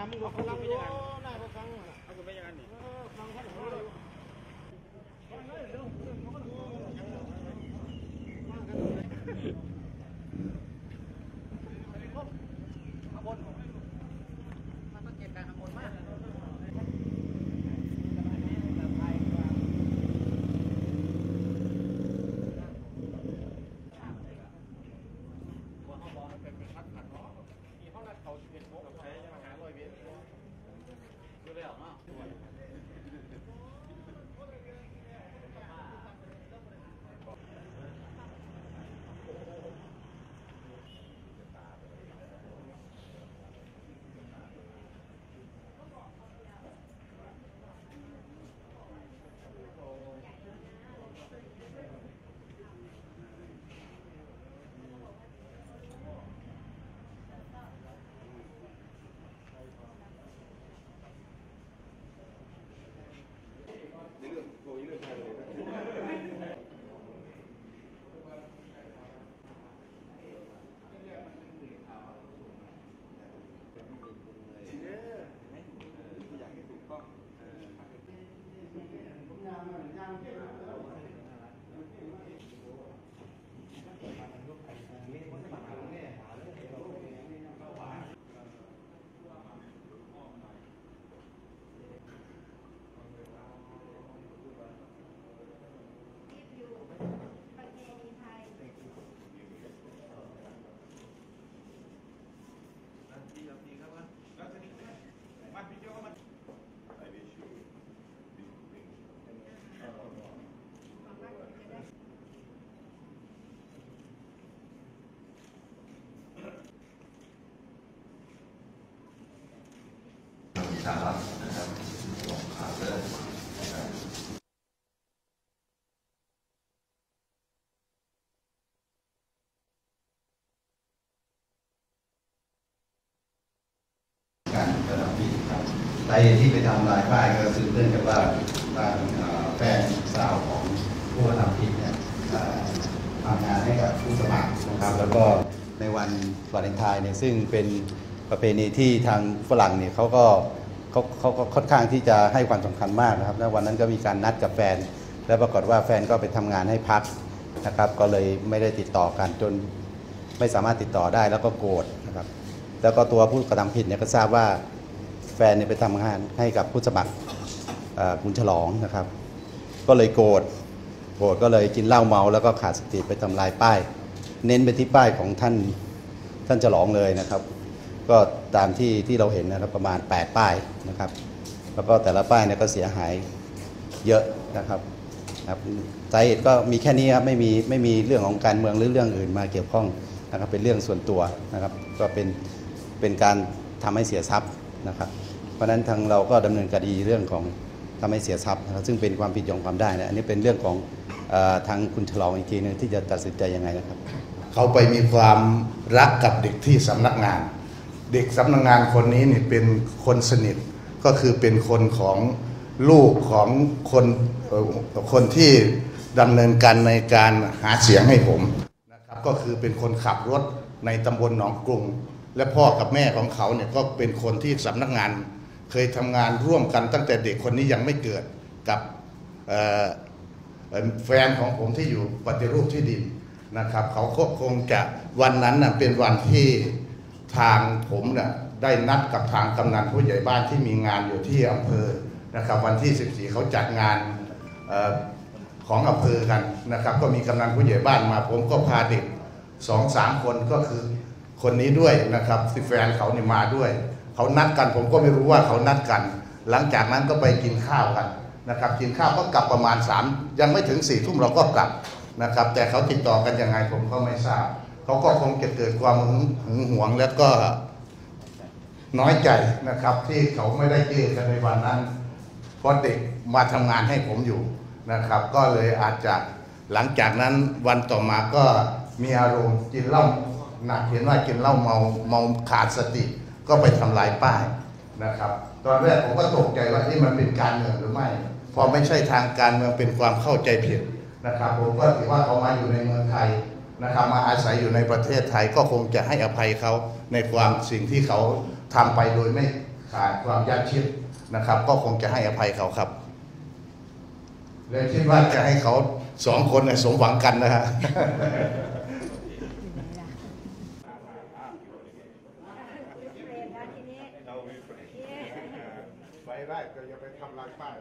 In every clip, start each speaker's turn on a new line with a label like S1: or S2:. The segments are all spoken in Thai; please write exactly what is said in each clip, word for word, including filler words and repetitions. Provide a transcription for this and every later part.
S1: ำมึงก็ฟังไปยังไงน่าก็ฟังเอาไปยังไงนี่ฟังท่านหัวเลยข้างบนมันต้องเก็บการข้างบนมาก
S2: สาระนะครับขาดเลยการกระทำผิดครับสาเหตุที่ไปทำลายป้ายก็คือเนื่องจากว่าทางแฟนสาวของผู้กระทำผิดเนี่ยทำงานให้กับผู้สมัครนะครับแล้วก็ในวันวาเลนไทน์เนี่ยซึ่งเป็นประเพณีที่ทางฝรั่งเนี่ยเขาก็เขาเขาก็ค่อนข้างที่จะให้ความสำคัญมากนะครับแล้ววันนั้นก็มีการนัดกับแฟนแล้วปรากฏว่าแฟนก็ไปทำงานให้พักนะครับก็เลยไม่ได้ติดต่อกันจนไม่สามารถติดต่อได้แล้วก็โกรธนะครับแล้วก็ตัวผู้กระทำผิดเนี่ยก็ทราบว่าแฟนเนี่ยไปทำงานให้กับผู้สมัครคุณฉลองนะครับก็เลยโกรธโกรธก็เลยกินเหล้าเมาแล้วก็ขาดสติไปทำลายป้ายเน้นไปที่ป้ายของท่านท่านฉลองเลยนะครับก็ตามที่ที่เราเห็นนะครับประมาณแปดป้ายนะครับแล้วก็แต่ละป้ายเนี่ยก็เสียหายเยอะนะครับครับสาเหตุก็มีแค่นี้ครับไม่มีไม่มีเรื่องของการเมืองหรือเรื่องอื่นมาเกี่ยวข้องนะครับเป็นเรื่องส่วนตัวนะครับก็เป็นเป็นการทำให้เสียทรัพย์นะครับเพราะฉะนั้นทางเราก็ดำเนินคดีเรื่องของทำให้เสียทรัพย์นะครับซึ่งเป็นความผิดยอมความได้นะอันนี้เป็นเรื่องของทางคุณฉลองอีกทีนึงที่จะตัดสินใจยังไงนะครับ
S3: เขาไปมีความรักกับเด็กที่สำนักงานเด็กสำนักงานคนนี้นี่เป็นคนสนิทก็คือเป็นคนของลูกของคนคนที่ดำเนินการในการหาเสียงให้ผมนะครับก็คือเป็นคนขับรถในตำบลหนองกรุงและพ่อกับแม่ของเขาเนี่ยก็เป็นคนที่สำนักงานเคยทำงานร่วมกันตั้งแต่เด็กคนนี้ยังไม่เกิดกับแฟนของผมที่อยู่ปฏิรูปที่ดินนะครับเขาก็คงจะวันนั้นนะเป็นวันที่ทางผมเนี่ยได้นัดกับทางกำนันผู้ใหญ่บ้านที่มีงานอยู่ที่อำเภอนะครับวันที่สิบสี่เขาจัดงานของอำเภอกันนะครับก็มีกำนันผู้ใหญ่บ้านมาผมก็พาเด็กสองสามคนก็คือคนนี้ด้วยนะครับที่แฟนเขาเนี่ยมาด้วยเขานัดกันผมก็ไม่รู้ว่าเขานัดกันหลังจากนั้นก็ไปกินข้าวกันนะครับกินข้าวก็กลับประมาณสามยังไม่ถึงสี่ทุ่มเราก็กลับนะครับแต่เขาติดต่อกันยังไงผมก็ไม่ทราบเขาก็คงจะเกิดความหึงหวงแล้วก็น้อยใจนะครับที่เขาไม่ได้เจอกันในวันนั้นเพราะเด็กมาทำงานให้ผมอยู่นะครับก็เลยอาจจะหลังจากนั้นวันต่อมาก็มีอารมณ์กินเหล้าหนักเห็นว่ากินเหล้าเมาเมาขาดสติก็ไปทำลายป้ายนะครับตอนแรกผมก็ตกใจว่านี่มันเป็นการเมืองหรือไม่พอไม่ใช่ทางการเมืองเป็นความเข้าใจผิดนะครับผมก็ถือว่าเขามาอยู่ในเมืองไทยนะครับมาอาศัยอยู่ในประเทศไทยก็คงจะให้อภัยเขาในความสิ่งที่เขาทำไปโดยไม่คขาดความยัดเยียดนะครับ ก็คงจะให้อภัยเขาครับและคิดว่าจะให้เขาสองคนเนี่ยสมหวังกันนะฮะไปได้ก็อย่าไปทำลายป้าย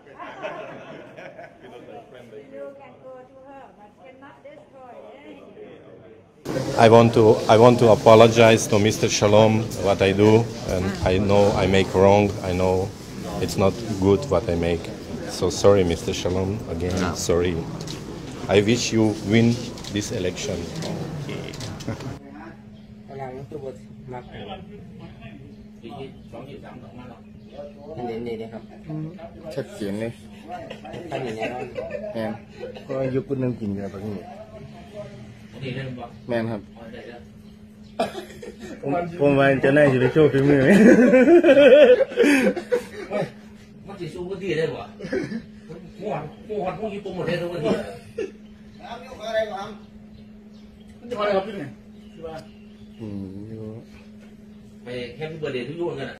S4: I want to I want to apologize to Mister Shalom what I do, and I know I make wrong. I know it's not good what I make. So sorry, Mister Shalom. Again, sorry. I wish you win this election.
S1: กำลังตัวบทมักยี่สิบสองยี่สิบสามสองมาหรอกเน้นๆเลยครับ
S5: ชัดเจนเลย
S1: ท่านอย่างนี้เนาะ
S5: แมนก็ยุคปุ่นนึงกินกันแบบนี้
S1: นี่เรื่องบอก
S5: แมนครับ
S1: เอาได้แล้ว
S5: ผมผมว่าจะน่าจะไปโชว์ฝีมือไหม
S1: มันจะสู้กันดีได้บ่ม่วนม่วนพวกญี่ปุ่นหมดเลยทุกคนที่มันจะมาอะไรครับพี่เนี่ย
S5: อืมอยู่
S1: ไปแฮปปี้เบิร์ดเดย์ทุกยุ่งกันอ่ะ